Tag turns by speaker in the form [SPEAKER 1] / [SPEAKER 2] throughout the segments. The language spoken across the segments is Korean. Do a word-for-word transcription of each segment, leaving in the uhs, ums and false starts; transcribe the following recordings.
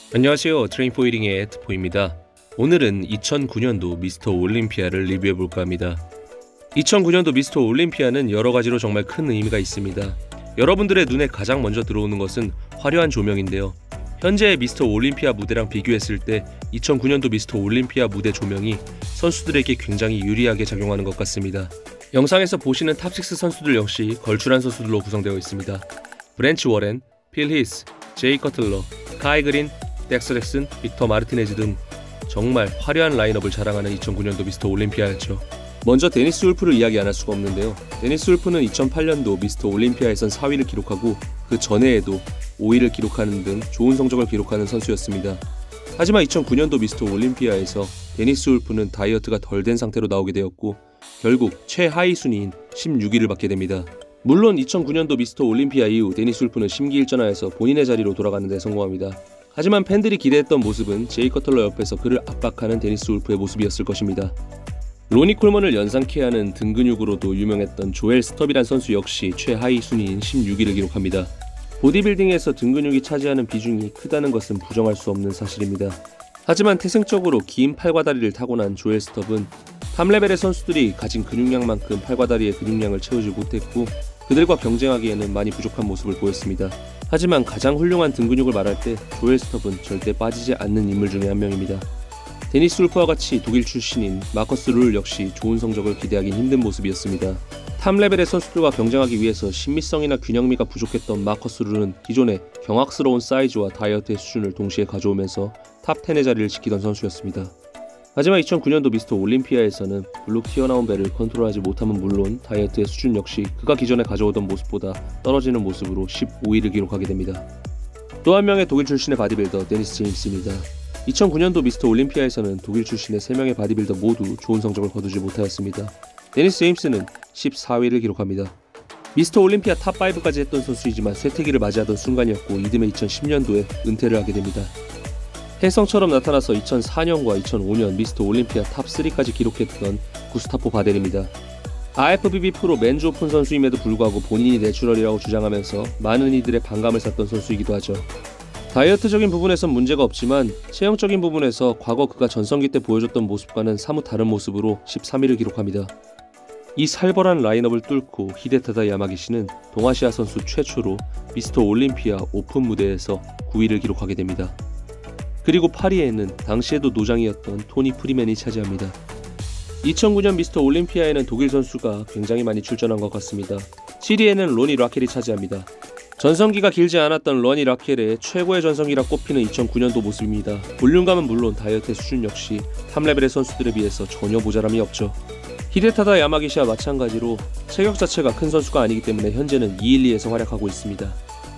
[SPEAKER 1] 안녕하세요. 트레인포이링의 에트포입니다. 오늘은 이천구 년도 미스터 올림피아를 리뷰해볼까 합니다. 이천구 년도 미스터 올림피아는 여러가지로 정말 큰 의미가 있습니다. 여러분들의 눈에 가장 먼저 들어오는 것은 화려한 조명인데요. 현재의 미스터 올림피아 무대랑 비교했을 때 이천구 년도 미스터 올림피아 무대 조명이 선수들에게 굉장히 유리하게 작용하는 것 같습니다. 영상에서 보시는 탑육 선수들 역시 걸출한 선수들로 구성되어 있습니다. 브랜치 워렌, 필 히스, 제이 커틀러, 카이 그린, 덱서 잭슨, 빅터 마르티네즈 등 정말 화려한 라인업을 자랑하는 이천구 년도 미스터 올림피아였죠. 먼저 데니스 울프를 이야기 안 할 수가 없는데요. 데니스 울프는 이천팔 년도 미스터 올림피아에선 사 위를 기록하고 그 전해에도 오 위를 기록하는 등 좋은 성적을 기록하는 선수였습니다. 하지만 이천구 년도 미스터 올림피아에서 데니스 울프는 다이어트가 덜 된 상태로 나오게 되었고 결국 최하위 순위인 십육 위를 받게 됩니다. 물론 이천구 년도 미스터 올림피아 이후 데니스 울프는 심기일전하여서 본인의 자리로 돌아가는 데 성공합니다. 하지만 팬들이 기대했던 모습은 제이 커틀러 옆에서 그를 압박하는 데니스 울프의 모습이었을 것입니다. 로니 콜먼을 연상케 하는 등 근육으로도 유명했던 조엘 스톱이란 선수 역시 최하위 순위인 십육 위를 기록합니다. 보디빌딩에서 등 근육이 차지하는 비중이 크다는 것은 부정할 수 없는 사실입니다. 하지만 태생적으로 긴 팔과 다리를 타고난 조엘 스톱은 탑 레벨의 선수들이 가진 근육량만큼 팔과 다리의 근육량을 채우지 못했고 그들과 경쟁하기에는 많이 부족한 모습을 보였습니다. 하지만 가장 훌륭한 등 근육을 말할 때 조엘 스톱은 절대 빠지지 않는 인물 중에 한 명입니다. 데니스 울프와 같이 독일 출신인 마커스 룰 역시 좋은 성적을 기대하긴 힘든 모습이었습니다. 탑 레벨의 선수들과 경쟁하기 위해서 신미성이나 균형미가 부족했던 마커스 룰은 기존의 경악스러운 사이즈와 다이어트의 수준을 동시에 가져오면서 탑 텐의 자리를 지키던 선수였습니다. 하지만 이천구 년도 미스터 올림피아에서는 블록 튀어나온 배를 컨트롤하지 못함은 물론 다이어트의 수준 역시 그가 기존에 가져오던 모습보다 떨어지는 모습으로 십오 위를 기록하게 됩니다. 또 한 명의 독일 출신의 바디빌더 데니스 제임스입니다. 이천구 년도 미스터 올림피아에서는 독일 출신의 세 명의 바디빌더 모두 좋은 성적을 거두지 못하였습니다. 데니스 제임스는 십사 위를 기록합니다. 미스터 올림피아 탑 오까지 했던 선수이지만 쇠퇴기를 맞이하던 순간이었고 이듬해 이천십 년도에 은퇴를 하게 됩니다. 혜성처럼 나타나서 이천사 년과 이천오 년 미스터 올림피아 탑 삼까지 기록했던 구스타포 바델입니다. 아이에프비비 프로 맨주 오픈 선수임에도 불구하고 본인이 내추럴이라고 주장하면서 많은 이들의 반감을 샀던 선수이기도 하죠. 다이어트적인 부분에선 문제가 없지만 체형적인 부분에서 과거 그가 전성기 때 보여줬던 모습과는 사뭇 다른 모습으로 십삼 위를 기록합니다. 이 살벌한 라인업을 뚫고 히데타다 야마기시는 동아시아 선수 최초로 미스터 올림피아 오픈 무대에서 구 위를 기록하게 됩니다. 그리고 팔 위에는 당시에도 노장이었던 토니 프리맨이 차지합니다. 이천구 년 미스터 올림피아에는 독일 선수가 굉장히 많이 출전한 것 같습니다. 칠 위에는 로니 라켈이 차지합니다. 전성기가 길지 않았던 로니 라켈의 최고의 전성기라 꼽히는 이천구 년도 모습입니다. 볼륨감은 물론 다이어트의 수준 역시 탑 레벨의 선수들에 비해서 전혀 모자람이 없죠. 히데타다 야마기시와 마찬가지로 체격 자체가 큰 선수가 아니기 때문에 현재는 이, 일, 이에서 활약하고 있습니다.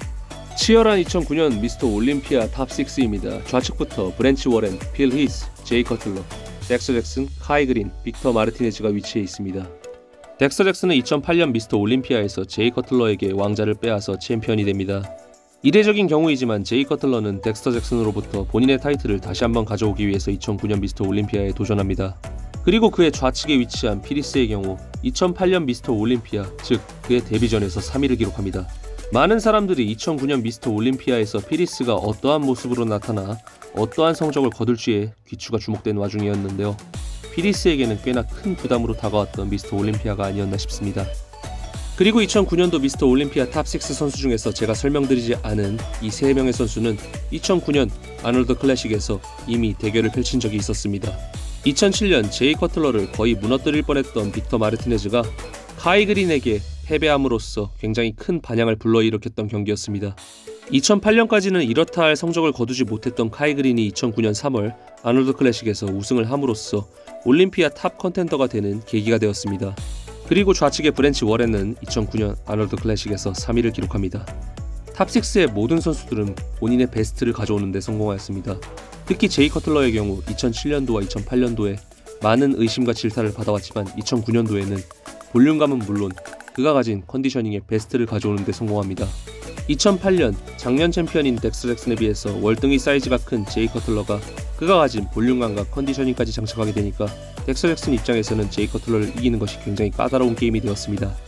[SPEAKER 1] 치열한 이천구 년 미스터 올림피아 탑 육입니다. 좌측부터 브랜치 워렌, 필 히스, 제이 커틀러, 덱서 잭슨, 카이 그린, 빅터 마르티네즈가 위치해 있습니다. 덱서 잭슨은 이천팔 년 미스터 올림피아에서 제이 커틀러에게 왕자를 빼앗아 챔피언이 됩니다. 이례적인 경우이지만 제이 커틀러는 덱스터 잭슨으로부터 본인의 타이틀을 다시 한번 가져오기 위해서 이천구 년 미스터 올림피아에 도전합니다. 그리고 그의 좌측에 위치한 피리스의 경우 이천팔 년 미스터 올림피아, 즉 그의 데뷔전에서 삼 위를 기록합니다. 많은 사람들이 이천구 년 미스터 올림피아에서 피리스가 어떠한 모습으로 나타나 어떠한 성적을 거둘지에 귀추가 주목된 와중이었는데요. 피리스에게는 꽤나 큰 부담으로 다가왔던 미스터 올림피아가 아니었나 싶습니다. 그리고 이천구 년도 미스터 올림피아 탑 육 선수 중에서 제가 설명드리지 않은 이 세 명의 선수는 이천구 년 아놀드 클래식에서 이미 대결을 펼친 적이 있었습니다. 이천칠 년 제이 커틀러를 거의 무너뜨릴 뻔했던 빅터 마르티네즈가 카이 그린에게 패배함으로써 굉장히 큰 반향을 불러일으켰던 경기였습니다. 이천팔 년까지는 이렇다 할 성적을 거두지 못했던 카이 그린이 이천구 년 삼월 아놀드 클래식에서 우승을 함으로써 올림피아 탑 컨텐더가 되는 계기가 되었습니다. 그리고 좌측의 브랜치 워렌은 이천구 년 아놀드 클래식에서 삼 위를 기록합니다. 탑 육의 모든 선수들은 본인의 베스트를 가져오는 데 성공하였습니다. 특히 제이 커틀러의 경우 이천칠 년도와 이천팔 년도에 많은 의심과 질타를 받아왔지만 이천구 년도에는 볼륨감은 물론 그가 가진 컨디셔닝의 베스트를 가져오는 데 성공합니다. 이천팔 년 작년 챔피언인 덱스 잭슨에 비해서 월등히 사이즈가 큰 제이 커틀러가 그가 가진 볼륨감과 컨디셔닝까지 장착하게 되니까 덱스 잭슨 입장에서는 제이 커틀러를 이기는 것이 굉장히 까다로운 게임이 되었습니다.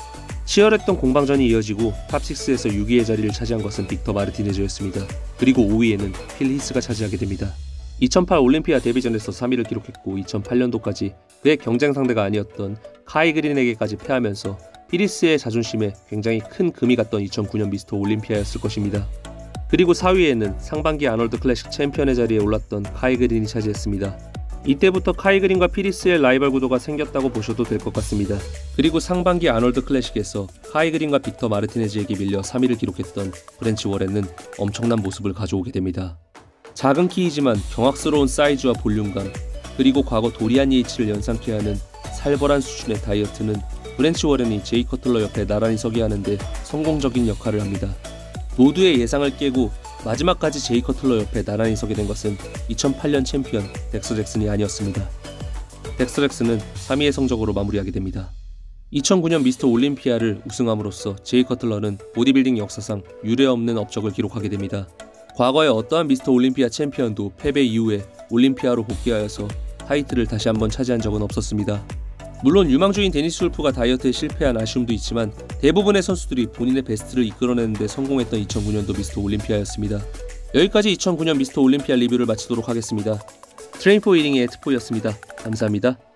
[SPEAKER 1] 치열했던 공방전이 이어지고 탑식스에서 육 위의 자리를 차지한 것은 빅터 마르티네즈였습니다. 그리고 오 위에는 필 히스가 차지하게 됩니다. 이천팔 올림피아 데뷔전에서 삼 위를 기록했고 이천팔 년도까지 그의 경쟁 상대가 아니었던 카이 그린에게까지 패하면서 피리스의 자존심에 굉장히 큰 금이 갔던 이천구 년 미스터 올림피아였을 것입니다. 그리고 사 위에는 상반기 아놀드 클래식 챔피언의 자리에 올랐던 카이 그린이 차지했습니다. 이때부터 카이 그린과 피리스의 라이벌 구도가 생겼다고 보셔도 될 것 같습니다. 그리고 상반기 아놀드 클래식에서 카이 그린과 빅터 마르티네즈에게 밀려 삼 위를 기록했던 프렌치 워렌은 엄청난 모습을 가져오게 됩니다. 작은 키이지만 경악스러운 사이즈와 볼륨감, 그리고 과거 도리안 예이츠를 연상케 하는 살벌한 수준의 다이어트는 프렌치 워렌이 제이 커틀러 옆에 나란히 서게 하는데 성공적인 역할을 합니다. 모두의 예상을 깨고 마지막까지 제이 커틀러 옆에 나란히 서게 된 것은 이천팔 년 챔피언 덱스터 잭슨이 아니었습니다. 덱스터 잭슨은 삼 위의 성적으로 마무리하게 됩니다. 이천구 년 미스터 올림피아를 우승함으로써 제이 커틀러는 보디빌딩 역사상 유례없는 업적을 기록하게 됩니다. 과거의 어떠한 미스터 올림피아 챔피언도 패배 이후에 올림피아로 복귀하여서 타이틀을 다시 한번 차지한 적은 없었습니다. 물론 유망주인 데니스 울프가 다이어트에 실패한 아쉬움도 있지만 대부분의 선수들이 본인의 베스트를 이끌어내는 데 성공했던 이천구 년도 미스터 올림피아였습니다. 여기까지 이천구 년 미스터 올림피아 리뷰를 마치도록 하겠습니다. 트레인 포 위닝의 에트포였습니다. 감사합니다.